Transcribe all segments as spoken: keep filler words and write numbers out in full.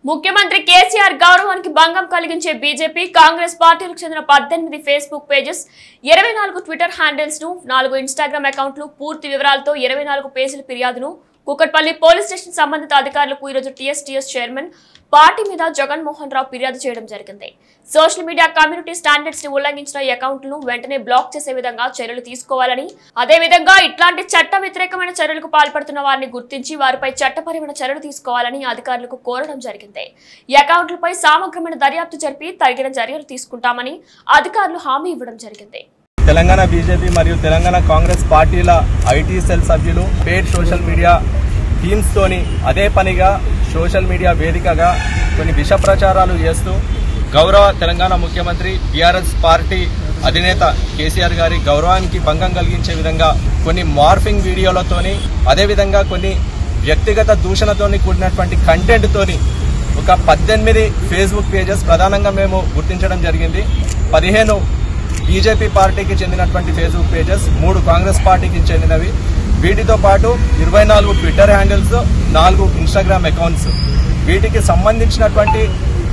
ముఖ్యమంత్రి కేసీఆర్ గౌరవానికి భంగం కలిగించే బీజేపీ కాంగ్రెస్ పార్టీలకు చెందిన పద్దెనిమిది ఫేస్బుక్ పేజెస్, ఇరవై నాలుగు ట్విట్టర్ హ్యాండిల్స్ ను, నాలుగు ఇన్స్టాగ్రామ్ అకౌంట్లు పూర్తి వివరాలతో ఇరవై నాలుగు పేజీల ఫిర్యాదును కూకట్పల్లి పోలీస్ స్టేషన్ సంబంధిత అధికారులకు ఈరోజు టీఎస్టీఎస్ చైర్మన్ పార్టీ మీద జగన్మోహన్ రావు ఫిర్యాదు చేయడం జరిగింది. సోషల్ మీడియా కమ్యూనిటీ స్టాండర్డ్స్ ని ఉల్లంఘించిన ఈ అకౌంట్లను వెంటనే బ్లాక్ చేసే విధంగా చర్యలు తీసుకోవాలని, అదేవిధంగా ఇట్లాంటి చట్ట వ్యతిరేకమైన చర్యలకు పాల్పడుతున్న వారిని గుర్తించి వారిపై చట్టపరమైన చర్యలు తీసుకోవాలని అధికారులకు కోరడం జరిగింది. ఈ అకౌంట్లపై సమగ్రమైన దర్యాప్తు జరిపి తగిన చర్యలు తీసుకుంటామని అధికారులు హామీ ఇవ్వడం జరిగింది. తెలంగాణ బీజేపీ మరియు తెలంగాణ కాంగ్రెస్ పార్టీల ఐటీ సెల్ సభ్యులు పేడ్ సోషల్ మీడియా టీమ్స్ తోని అదే పనిగా సోషల్ మీడియా వేదికగా కొన్ని విష ప్రచారాలు చేస్తూ గౌరవ తెలంగాణ ముఖ్యమంత్రి బీఆర్ఎస్ పార్టీ అధినేత కేసీఆర్ గారి గౌరవానికి భంగం కలిగించే విధంగా కొన్ని మార్ఫింగ్ వీడియోలతోని, అదేవిధంగా కొన్ని వ్యక్తిగత దూషణతోని కూడినటువంటి కంటెంట్ తోని ఒక పద్దెనిమిది ఫేస్బుక్ పేజెస్ ప్రధానంగా మేము గుర్తించడం జరిగింది. పదిహేను బీజేపీ పార్టీకి చెందినటువంటి ఫేస్బుక్ పేజెస్, మూడు కాంగ్రెస్ పార్టీకి చెందినవి. వీటితో పాటు ఇరవై నాలుగు ట్విట్టర్ హ్యాండిల్స్, నాలుగు ఇన్స్టాగ్రామ్ అకౌంట్స్. వీటికి సంబంధించినటువంటి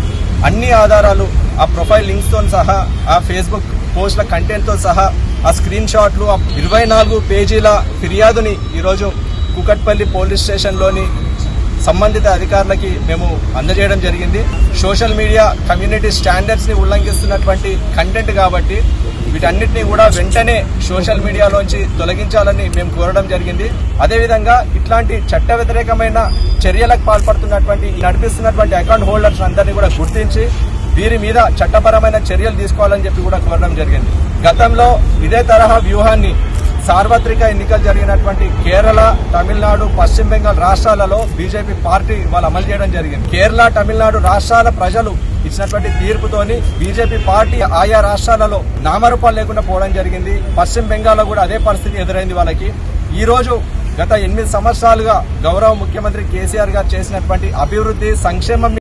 అన్ని ఆధారాలు, ఆ ప్రొఫైల్ లింక్స్తో సహా, ఆ ఫేస్బుక్ పోస్టుల కంటెంట్తో సహా, ఆ స్క్రీన్ షాట్లు, ఆ ఇరవై నాలుగు పేజీల ఫిర్యాదుని ఈరోజు కూకట్పల్లి పోలీస్ స్టేషన్లోని సంబంధిత అధికారులకి మేము అందజేయడం జరిగింది. సోషల్ మీడియా కమ్యూనిటీ స్టాండర్డ్స్ ని ఉల్లంఘిస్తున్నటువంటి కంటెంట్ కాబట్టి వీటన్నిటిని కూడా వెంటనే సోషల్ మీడియాలోంచి తొలగించాలని మేము కోరడం జరిగింది. అదేవిధంగా ఇట్లాంటి చట్ట వ్యతిరేకమైన చర్యలకు పాల్పడుతున్నటువంటి నడిపిస్తున్నటువంటి అకౌంట్ హోల్డర్స్ అందరినీ కూడా గుర్తించి వీరి మీద చట్టపరమైన చర్యలు తీసుకోవాలని చెప్పి కూడా కోరడం జరిగింది. గతంలో ఇదే తరహా వ్యూహాన్ని సార్వత్రిక ఎన్నికలు జరిగినటువంటి కేరళ, తమిళనాడు, పశ్చిమ బెంగాల్ రాష్ట్రాలలో బీజేపీ పార్టీ వాళ్ళు అమలు చేయడం జరిగింది. కేరళ, తమిళనాడు రాష్ట్రాల ప్రజలు ఇచ్చినటువంటి తీర్పుతోని బీజేపీ పార్టీ ఆయా రాష్ట్రాలలో నామరూపాలు లేకుండా పోవడం జరిగింది. పశ్చిమ బెంగాల్లో కూడా అదే పరిస్థితి ఎదురైంది వాళ్ళకి. ఈ రోజు గత ఎనిమిది సంవత్సరాలుగా గౌరవ ముఖ్యమంత్రి కేసీఆర్ గారు చేసినటువంటి అభివృద్ధి, సంక్షేమం